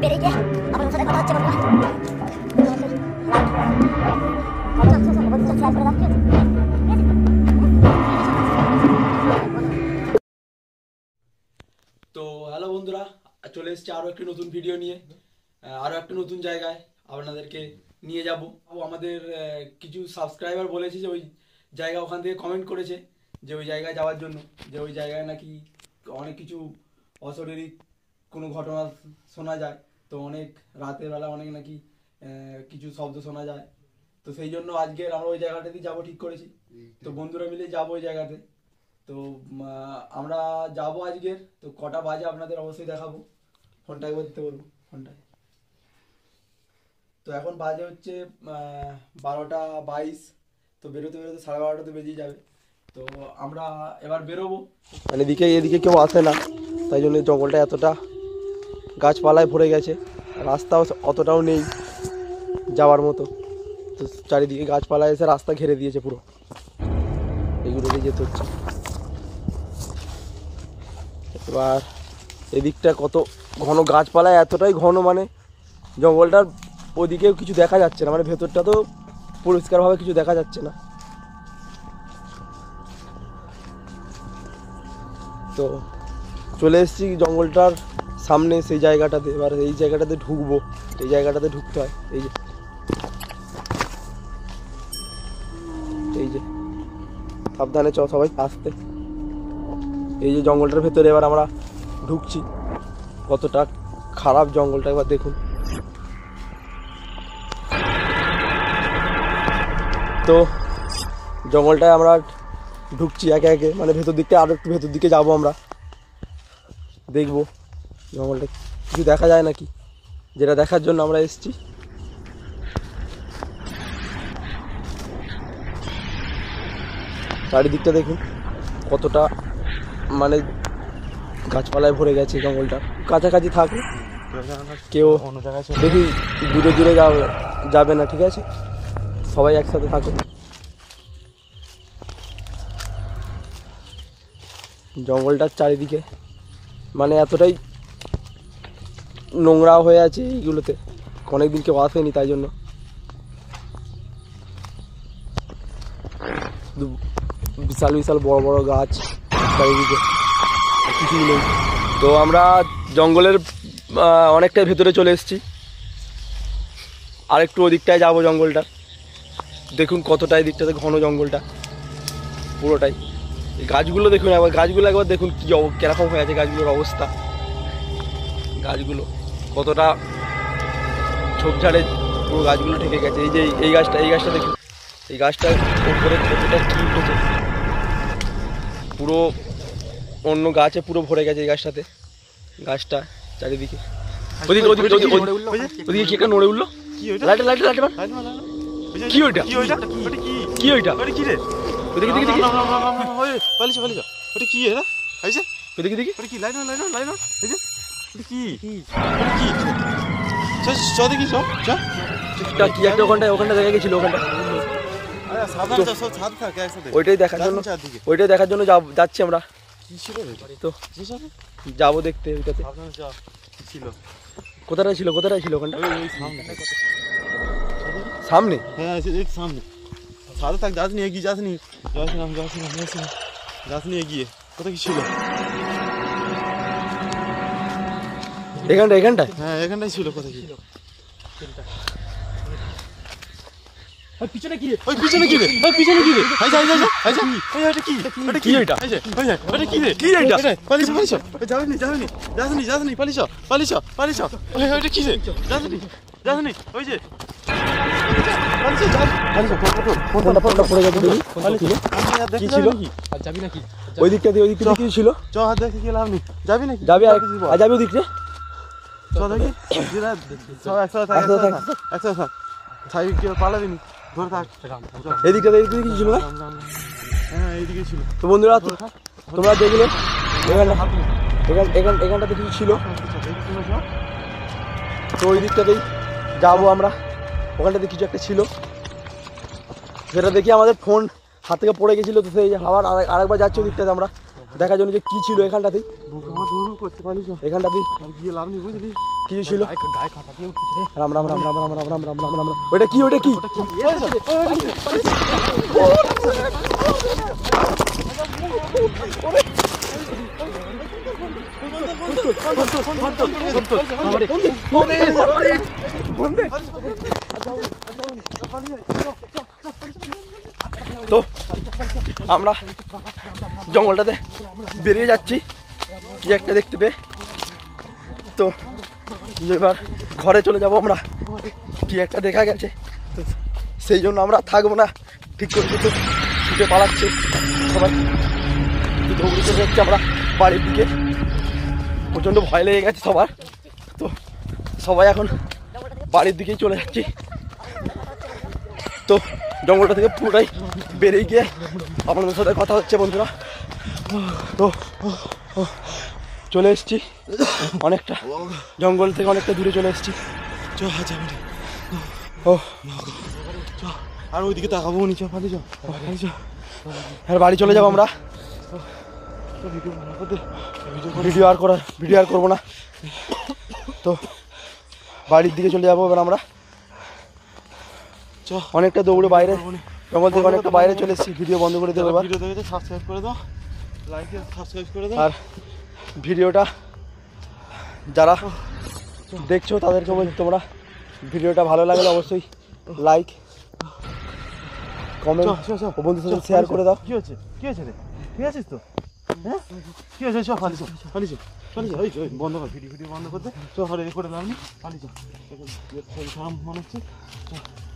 বেরিয়ে গিয়ে আমার সাথে কথা হচ্ছে তো হ্যালো বন্ধুরা, চলে এসেছি আরও একটি নতুন ভিডিও নিয়ে, আরও একটা নতুন জায়গায় আপনাদেরকে নিয়ে যাব। আমাদের কিছু সাবস্ক্রাইবার বলেছে যে ওই জায়গা, ওখান থেকে কমেন্ট করেছে যে ওই জায়গায় যাওয়ার জন্য, যে ওই জায়গায় নাকি অনেক কিছু অশরীরী কোনো ঘটনা শোনা যায়। তো অনেক রাতের বেলা অনেক নাকি কিছু শব্দ শোনা যায়। তো সেই জন্য আজকের আমরা ওই জায়গাটাতেই যাবো ঠিক করেছি। তো বন্ধুরা মিলে যাবো ওই জায়গাতে। তো আমরা যাবো আজকের। তো কটা বাজে আপনাদের অবশ্যই দেখাবো। ফোনটা একবার দিতে বলবো, ফোনটায়। তো এখন বাজে হচ্ছে 12টা 22। তো বেরোতে বেরোতে 12:30 তো বেজেই যাবে। তো আমরা এবার বেরোবো। মানে এদিকে কেউ আসে না, তাই জন্য জঙ্গলটা এতটা গাছপালায় ভরে গেছে, রাস্তাও অতটাও নেই যাওয়ার মতো। তো চারিদিকে গাছপালা এসে রাস্তা ঘিরে দিয়েছে পুরো, এইগুলোতে যেতে হচ্ছে। এবার এদিকটা কত ঘন গাছপালা, এতটাই ঘন মানে জঙ্গলটার ওদিকেও কিছু দেখা যাচ্ছে না, মানে ভেতরটা তো পরিষ্কারভাবে কিছু দেখা যাচ্ছে না। তো চলে এসেছি জঙ্গলটার সামনে, সেই জায়গাটাতে। এবার এই জায়গাটাতে ঢুকবো, এই জায়গাটাতে ঢুকতে হয়। এই যে সাবধানে চ সবাই, আসতে। এই যে জঙ্গলটার ভেতরে এবার আমরা ঢুকছি। কতটা খারাপ জঙ্গলটা একবার দেখুন। তো জঙ্গলটায় আমরা ঢুকছি একে একে, মানে ভেতর দিকটা আরো একটু ভেতর দিকে যাবো আমরা, দেখবো জঙ্গলটা কিছু দেখা যায় নাকি, যেটা দেখার জন্য আমরা এসেছি। চারিদিকটা দেখুন কতটা মানে গাছপালায় ভরে গেছে জঙ্গলটা। কাছাকাছি থাকলে কেউ দেখি দূরে দূরে যাবে না, ঠিক আছে? সবাই একসাথে থাকে। জঙ্গলটার চারিদিকে মানে এতটাই নোংরা হয়ে আছে এইগুলোতে, অনেকদিন কেউ আসেনি, তাই জন্য। বিশাল বিশাল বড় বড় গাছ চারিদিকে, কিছুই নেই। তো আমরা জঙ্গলের অনেকটাই ভেতরে চলে এসেছি, আর একটু ওদিকটায় যাবো জঙ্গলটা। দেখুন কতটা এই দিকটাতে ঘন জঙ্গলটা পুরোটাই। এই গাছগুলো দেখুন একবার, গাছগুলো একবার দেখুন কি কিরকম হয়ে আছে গাছগুলোর অবস্থা। গাছগুলো কতটা ঝোপঝাড়ে পুরো গাছগুলো ঢেকে গেছে। এই যে এই গাছটা দেখুন, এই গাছটার উপরে কতটা কি উঠেছে, পুরো অন্য গাছে পুরো ভরে গেছে এই গাছটাতে। গাছটা চারিদিকে ওদিকে কি একটা নড়ে উঠলো, লাইটে কি ওইটা, কি ওইটা, কি রে? ওদিকে দেখি দেখি, পালিশ ওটা কি রে? আইছে ওদিকে দেখি, ওটা কি? লাইন এই যে ওটা কি চ দেখি, চ কি একটা ওখানটা দেখা গেছিল, ওখানটা। ওইটাই দেখার জন্য যাচ্ছি আমরা। তো যাবো দেখতে ওইটাতে। কোথায় ছিল ওখানটা? সামনে? হ্যাঁ সামনে। সাদা থাক, যাসনি এগিয়ে, যাসনি এগিয়ে। কোথায় কি ছিল? এখানটায়? হ্যাঁ এখানটাই ছিল। কোথায় ছিল? পিছনে কি রে? পিছনে কি রে? যাসনি পালিশ। ওইটা কি রে? যাসনি ওই যে ওই দিকটা কি ছিল? চ হাত দেখে গেলাম, যাবি নাকি? যাবি ওই দিকটা? চ দেখি, একসাথে পালাবি নি, ধরে থাক। এইদিকে কি ছিল না? হ্যাঁ এইদিকে ছিল। তো বন্ধুরা তোমরা দেখলে এখানটাতে কিছু ছিল, তো ওই দিকটাতেই যাবো আমরা। ওখানটাতে কিছু একটা ছিল, সেটা দেখি আমাদের ফোন হাত থেকে পড়ে গেছিলো। তো সেই আবার আরেকবার যাচ্ছি ওই দিকটাতে আমরা দেখার জন্য যে কী ছিল এখানটাতেই। এখানটাতেই গিয়ে লাভ নেই, বুঝলি? কি ছিল? গায়ে কাঁটা দিয়ে উঠেছে রে। রাম রাম রাম রাম রাম রাম রাম রাম রাম রাম। ওটা কি? ওটা কি? তো আমরা জঙ্গলটাতে বেরিয়ে যাচ্ছি কি একটা দেখতে পেয়ে। তো এবার ঘরে চলে যাব আমরা, কি একটা দেখা গেছে, তো সেই জন্য আমরা থাকবো না ঠিক করে তো ছুটে পালাচ্ছে সবাই, দৌড়ে চলে যাচ্ছে আমরা বাড়ির দিকে। প্রচণ্ড ভয় লেগে গেছে সবার, তো সবাই এখন বাড়ির দিকেই চলে যাচ্ছি। তো জঙ্গলটা থেকে পুরোটাই বেরিয়ে গিয়ে আপনাদের সাথে কথা হচ্ছে বন্ধুরা। তো চলে এসেছি অনেকটা, জঙ্গল থেকে অনেকটা দূরে চলে এসেছি। ও আর ওইদিকে তাকাবো নি, চল পালি চল। আর বাড়ি চলে যাবো আমরা। ভিডিও আর করবো না। তো বাড়ির দিকে চলে যাবো এবার আমরা। অনেকটা দৌড়ে বাইরে, জঙ্গল থেকে অনেকটা বাইরে চলে এসেছি। ভিডিও বন্ধ করে দেবো এবার। ভিডিও দেখে সাবস্ক্রাইব করে দাও, লাইক সাবস্ক্রাইব করে দাও। আর ভিডিওটা যারা দেখছো তাদেরকে বলছি, তোমরা ভিডিওটা ভালো লাগলে অবশ্যই লাইক কমেন্ট ও বন্ধুদের সাথে শেয়ার করে দাও। কি হচ্ছে রে? ঠিক আছিস তো? হ্যাঁ কি হয়েছে? চল পালি চল, পালি চল, পালি চল। ওই বন্ধ কর, ভিডিও বন্ধ করতে। চল, হরে করে লাভ নেই, পালি চল। মনে হচ্ছে